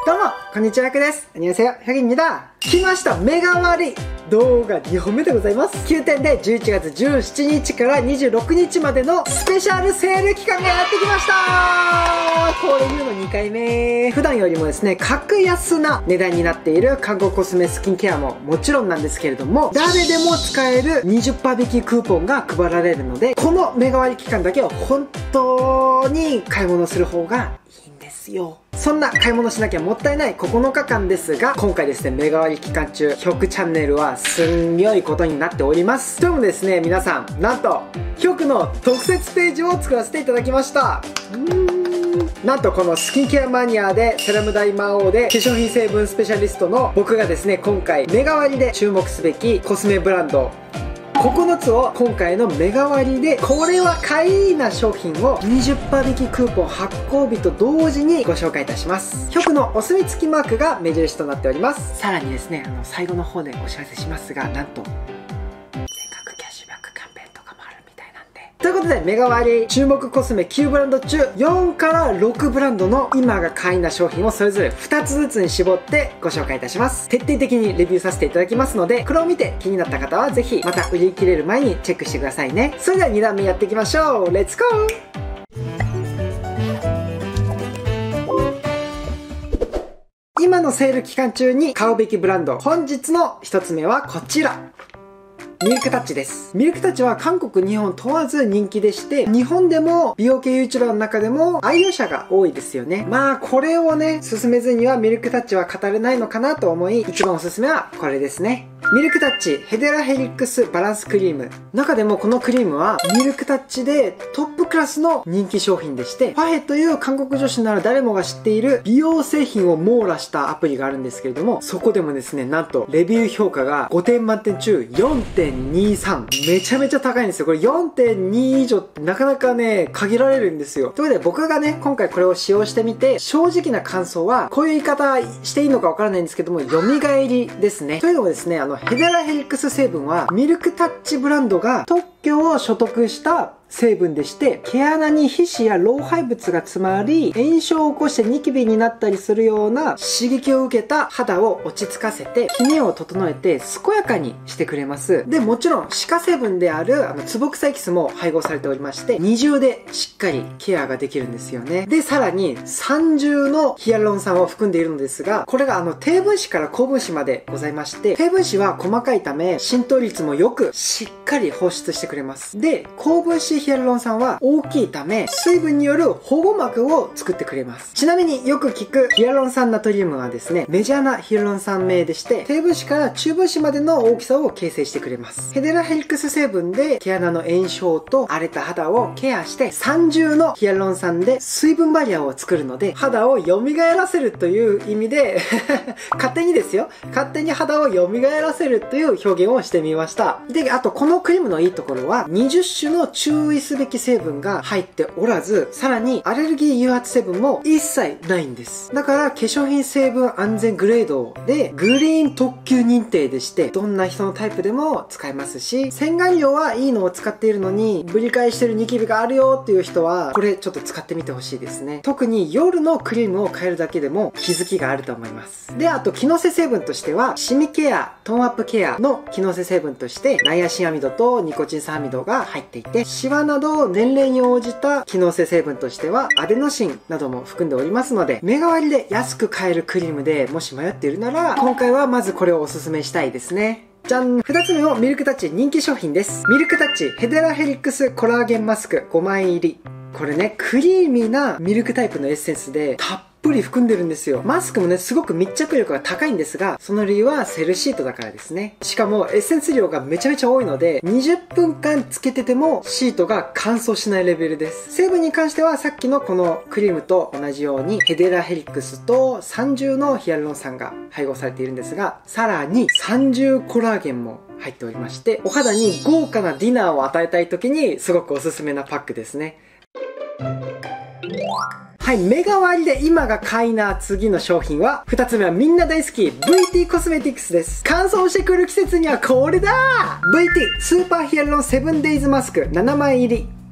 どうも、こんにちは、です。안녕하세요、혁입니다。来ました、メガ割動画2本目でございます。9点で11月17日から26日までのスペシャルセール期間がやってきました。これ言うの2回目。普段よりもですね、格安な値段になっている韓国コスメスキンケアももちろんなんですけれども、誰でも使える 20% 引きクーポンが配られるので、このメガ割期間だけは本当に買い物する方がいいんですよ。そんな買い物しなきゃもったいない9日間ですが、今回ですね、メガ割期間中、ヒョクチャンネルはすんごいことになっております。というのもですね、皆さん、なんと、ヒョクの特設ページを作らせていただきました。なんとこのスキンケアマニアでセラム大魔王で化粧品成分スペシャリストの僕がですね、今回メガ割で注目すべきコスメブランド9つを今回のメガ割でこれは買いな商品を 20% 引きクーポン発行日と同時にご紹介いたします。ヒョクのお墨付きマークが目印となっております。さらにですね、最後の方でお知らせしますが、なんと全額キャッシュバックキャンペーンとかもあるみたいなんで。ということで、メガ割注目コスメ9ブランド中4から6ブランドの今が買いな商品をそれぞれ2つずつに絞ってご紹介いたします。徹底的にレビューさせていただきますので、これを見て気になった方はぜひまた売り切れる前にチェックしてくださいね。それでは2段目やっていきましょう。レッツゴー。今のセール期間中に買うべきブランド、本日の1つ目はこちら、ミルクタッチです。ミルクタッチは韓国、日本問わず人気でして、日本でも美容系 YouTuber の中でも愛用者が多いですよね。まあこれをね、勧めずにはミルクタッチは語れないのかなと思い、一番おすすめはこれですね。ミルクタッチヘデラヘリックスバランスクリーム。中でもこのクリームはミルクタッチでトップクラスの人気商品でして、ファヘという韓国女子なら誰もが知っている美容製品を網羅したアプリがあるんですけれども、そこでもですね、なんとレビュー評価が5点満点中 4.23。めちゃめちゃ高いんですよ。これ 4.2 以上ってなかなかね、限られるんですよ。ということで僕がね、今回これを使用してみて、正直な感想は、こういう言い方していいのかわからないんですけども、蘇りですね。というのもですね、ヘデラヘリックス成分はミルクタッチブランドが特許を取得した成分でして、毛穴に皮脂や老廃物が詰まり炎症を起こしてニキビになったりするような刺激を受けた肌を落ち着かせてキメを整えて健やかにしてくれます。でもちろん歯科成分であるツボクサエキスも配合されておりまして、二重でしっかりケアができるんですよね。でさらに三重のヒアルロン酸を含んでいるのですが、これが低分子から高分子までございまして、低分子は細かいため浸透率もよくしっかり放出してくれます。で高分子ヒアルロン酸は大きいため水分による保護膜を作ってくれます。ちなみによく聞くヒアルロン酸ナトリウムはですね、メジャーなヒアルロン酸名でして、低分子から中分子までの大きさを形成してくれます。ヘデラヘリックス成分で毛穴の炎症と荒れた肌をケアして、三重のヒアルロン酸で水分バリアを作るので肌を蘇らせるという意味で勝手にですよ、勝手に肌を蘇らせるという表現をしてみました。であとこのクリームのいいところは20種の注意すべき成分が入っておらず、さらにアレルギー誘発成分も一切ないんです。だから化粧品成分安全グレードでグリーン特級認定でして、どんな人のタイプでも使えますし、洗顔料はいいのを使っているのにぶり返してるニキビがあるよっていう人はこれちょっと使ってみてほしいですね。特に夜のクリームを変えるだけでも気づきがあると思います。であと機能性成分としては、シミケアトーンアップケアの機能性成分としてナイアシンアミドとニコチン酸アミドが入っていて、シワなど年齢に応じた機能性成分としてはアデノシンなども含んでおりますので、目代わりで安く買えるクリームでもし迷っているなら、今回はまずこれをおすすめしたいですね。じゃん、2つ目もミルクタッチ人気商品です。ミルクタッチヘデラヘリックスコラーゲンマスク5枚入り。これね、クリーミーなミルクタイプのエッセンスでたっぷり含んでるんですよ。マスクもね、すごく密着力が高いんですが、その理由はセルシートだからですね。しかもエッセンス量がめちゃめちゃ多いので、20分間つけててもシートが乾燥しないレベルです。成分に関してはさっきのこのクリームと同じようにヘデラヘリックスと三重のヒアルロン酸が配合されているんですが、さらに三重コラーゲンも入っておりまして、お肌に豪華なディナーを与えたい時にすごくおすすめなパックですね。はい、メガ割で今が買いな次の商品は、2つ目はみんな大好き VT コスメティクスです。乾燥してくる季節にはこれだ！ VT スーパーヒアルロン 7days マスク7枚入り。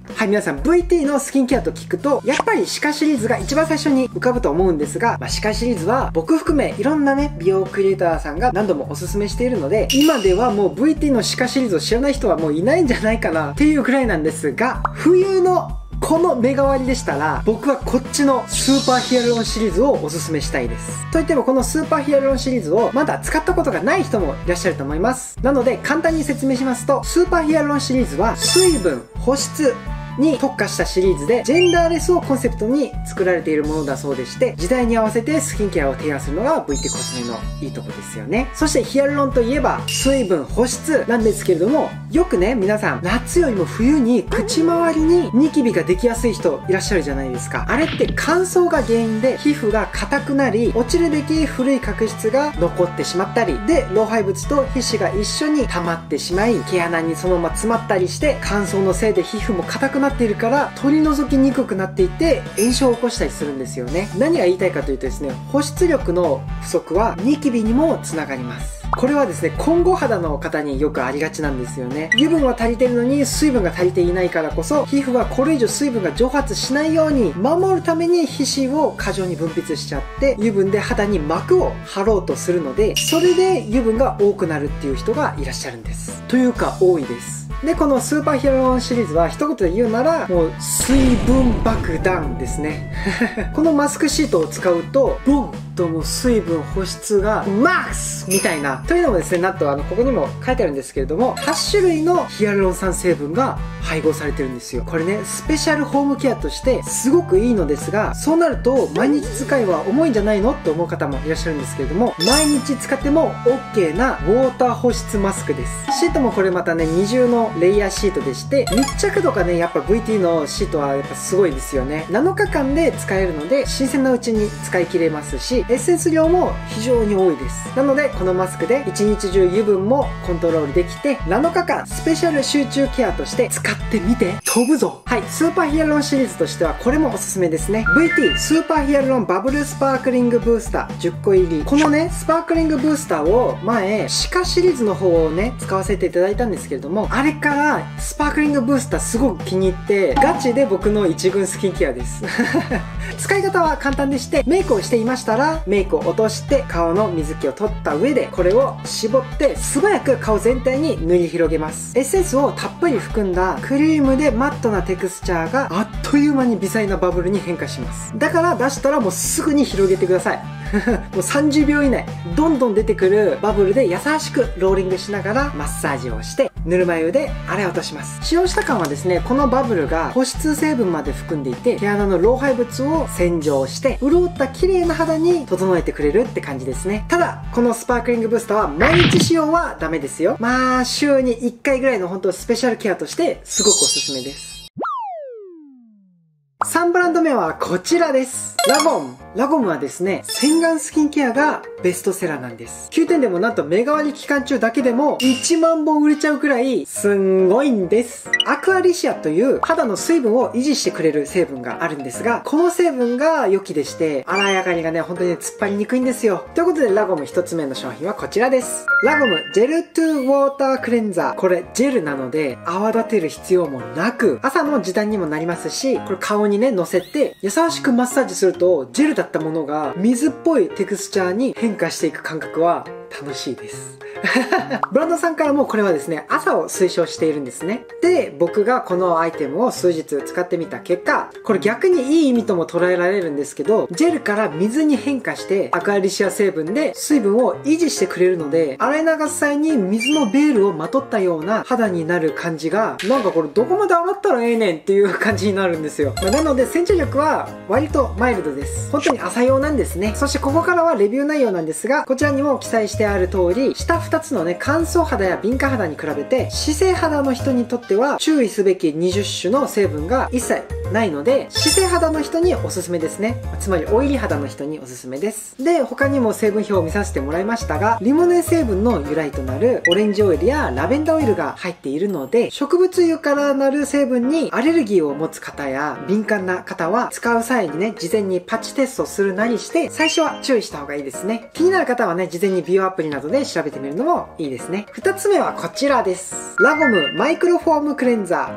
はい、皆さん VT のスキンケアと聞くと、やっぱりシカシリーズが一番最初に浮かぶと思うんですが、シカシリーズは僕含めいろんなね、美容クリエイターさんが何度もおすすめしているので、今ではもう VT のシカシリーズを知らない人はもういないんじゃないかなっていうくらいなんですが、冬のこの目代わりでしたら、僕はこっちのスーパーヒアルロンシリーズをおすすめしたいです。といってもこのスーパーヒアルロンシリーズをまだ使ったことがない人もいらっしゃると思います。なので簡単に説明しますと、スーパーヒアルロンシリーズは水分、保湿、に特化したシリーズで、ジェンダーレスをコンセプトに作られているものだそうでして、時代に合わせてスキンケアを提案するのが VT コスメのいいとこですよね。そしてヒアルロンといえば水分保湿なんですけれども、よくね、皆さん夏よりも冬に口周りにニキビができやすい人いらっしゃるじゃないですか。あれって乾燥が原因で皮膚が硬くなり、落ちるべき古い角質が残ってしまったりで、老廃物と皮脂が一緒に溜まってしまい、毛穴にそのまま詰まったりして、乾燥のせいで皮膚も硬くなっているから取り除きにくくなっていて炎症を起こしたりするんですよね。何が言いたいかというとですね、保湿力の不足はニキビにもつながります。これはですね、混合肌の方によくありがちなんですよね。油分は足りてるのに水分が足りていないからこそ、皮膚はこれ以上水分が蒸発しないように守るために皮脂を過剰に分泌しちゃって、油分で肌に膜を張ろうとするので、それで油分が多くなるっていう人がいらっしゃるんです。というか多いです。で、このスーパーヒアルロンシリーズは一言で言うなら、もう水分爆弾ですね。このマスクシートを使うと、ボンともう水分保湿がマックスみたいな。というのもですね、なんとここにも書いてあるんですけれども、8種類のヒアルロン酸成分が配合されてるんですよ。これね、スペシャルホームケアとしてすごくいいのですが、そうなると毎日使いは重いんじゃないのって思う方もいらっしゃるんですけれども、毎日使っても OK なウォーター保湿マスクです。シートもこれまたね、二重のレイヤーシートでして、密着度がね、やっぱ VT のシートはやっぱすごいですよね。7日間で使えるので、新鮮なうちに使い切れますし、エッセンス量も非常に多いです。なので、このマスクで一日中油分もコントロールできて、7日間スペシャル集中ケアとして使ってみて飛ぶぞ。はい、スーパーヒアルロンシリーズとしてはこれもおすすめですね。VT スーパーヒアルロンバブルスパークリングブースター10個入り。このね、スパークリングブースターを前、シカシリーズの方をね、使わせていただいたんですけれども、あれからスパークリングブースターすごく気に入って、ガチで僕の一軍スキンケアです。使い方は簡単でして、メイクをしていましたら、メイクを落として顔の水気を取った上で、これを絞って素早く顔全体に塗り広げます。エッセンスをたっぷり含んだクリームでマットなテクスチャーがあっという間に微細なバブルに変化します。だから出したらもうすぐに広げてください。もう30秒以内、どんどん出てくるバブルで優しくローリングしながらマッサージをして、ぬるま湯で洗い落とします。使用した感はですね、このバブルが保湿成分まで含んでいて、毛穴の老廃物を洗浄して、潤った綺麗な肌に整えてくれるって感じですね。ただ、このスパークリングブースターは毎日使用はダメですよ。まあ、週に1回ぐらいの本当スペシャルケアとしてすごくおすすめです。3ブランド目はこちらです。ラゴム。ラゴムはですね、洗顔スキンケアがベストセラーなんです。9点でもなんと目代わり期間中だけでも1万本売れちゃうくらいすんごいんです。アクアリシアという肌の水分を維持してくれる成分があるんですが、この成分が良きでして、洗い上がりがね、本当に突っ張りにくいんですよ。ということでラゴム1つ目の商品はこちらです。ラゴムジェルトゥウォータークレンザー。これジェルなので泡立てる必要もなく、朝の時短にもなりますし、これ顔にね、乗せて優しくマッサージすると、ジェルだったものが水っぽいテクスチャーに変化していく感覚は楽しいです。ブランドさんからもこれはですね、朝を推奨しているんですね。で、僕がこのアイテムを数日使ってみた結果、これ逆にいい意味とも捉えられるんですけど、ジェルから水に変化してアクアリシア成分で水分を維持してくれるので、洗い流す際に水のベールをまとったような肌になる感じが、なんかこれどこまで洗ったらええねんっていう感じになるんですよ。なので洗浄力は割とマイルドです。本当に朝用なんですね。そしてここからはレビュー内容なんですが、こちらにも記載してある通り、下2つのね、乾燥肌や敏感肌に比べて、脂性肌の人にとっては注意すべき20種の成分が一切ないので、脂性肌の人におすすめですね。つまりオイリー肌の人におすすめです。で、他にも成分表を見させてもらいましたが、リモネン成分の由来となるオレンジオイルやラベンダーオイルが入っているので、植物油からなる成分にアレルギーを持つ方や敏感な方は使う際にね、事前にパッチテストするなりして、最初は注意した方がいいですね。気になる方はね、事前に美容アプリなどで調べてみるのもいいですね。2つ目はこちらです。ラゴムマイクロフォームクレンザー。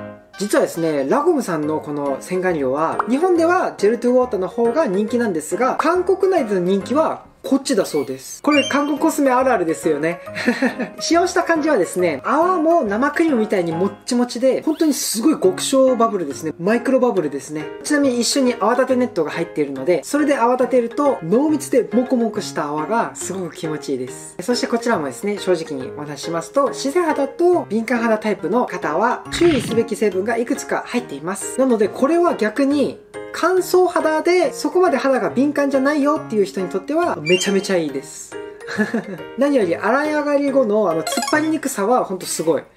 実はですね、ラゴムさんのこの洗顔料は、日本ではジェルトゥウォーターの方が人気なんですが、韓国内での人気はこっちだそうです。これ韓国コスメあるあるですよね。使用した感じはですね、泡も生クリームみたいにもっちもちで、本当にすごい極小バブルですね。マイクロバブルですね。ちなみに一緒に泡立てネットが入っているので、それで泡立てると濃密でモコモコした泡がすごく気持ちいいです。そしてこちらもですね、正直にお話ししますと、自然肌と敏感肌タイプの方は注意すべき成分がいくつか入っています。なのでこれは逆に乾燥肌でそこまで肌が敏感じゃないよっていう人にとってはめちゃめちゃいいです。何より洗い上がり後の突っ張りにくさはほんとすごい。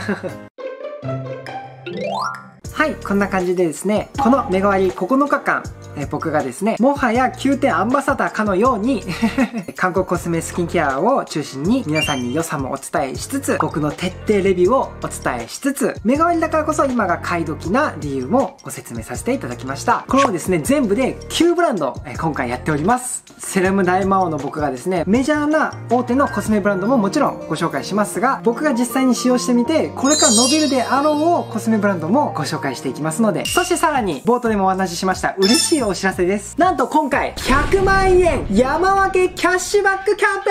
はい、こんな感じでですね、この目変わり9日間、僕がですね、もはや9点アンバサダーかのように韓国コスメスキンケアを中心に皆さんに良さもお伝えしつつ、僕の徹底レビューをお伝えしつつ、目変わりだからこそ今が買い時な理由もご説明させていただきました。これをですね、全部で9ブランド、今回やっております。セラム大魔王の僕がですね、メジャーな大手のコスメブランドももちろんご紹介しますが、僕が実際に使用してみて、これから伸びるであろうコスメブランドもご紹介していきますので、そしてさらに冒頭でもお話ししました嬉しいお知らせです。なんと今回100万円山分けキャッシュバックキャンペ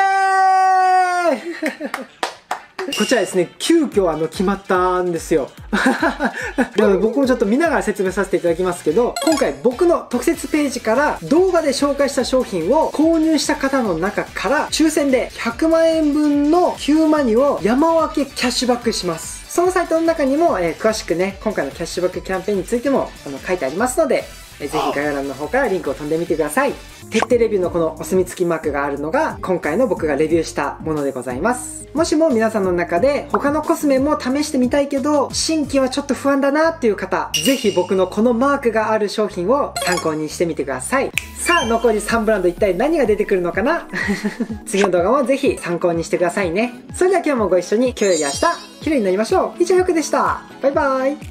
ーンこちらですね、急遽決まったんですよ。なので僕もちょっと見ながら説明させていただきますけど、今回僕の特設ページから動画で紹介した商品を購入した方の中から抽選で100万円分の9マニを山分けキャッシュバックします。そのサイトの中にも、詳しくね、今回のキャッシュバックキャンペーンについても書いてありますので、ぜひ概要欄の方からリンクを飛んでみてください。徹底レビューのこのお墨付きマークがあるのが今回の僕がレビューしたものでございます。もしも皆さんの中で他のコスメも試してみたいけど新規はちょっと不安だなっていう方、ぜひ僕のこのマークがある商品を参考にしてみてください。さあ残り3ブランド一体何が出てくるのかな次の動画もぜひ参考にしてくださいね。それでは今日もご一緒に今日より明日綺麗になりましょう。以上、よくでした。バイバイ。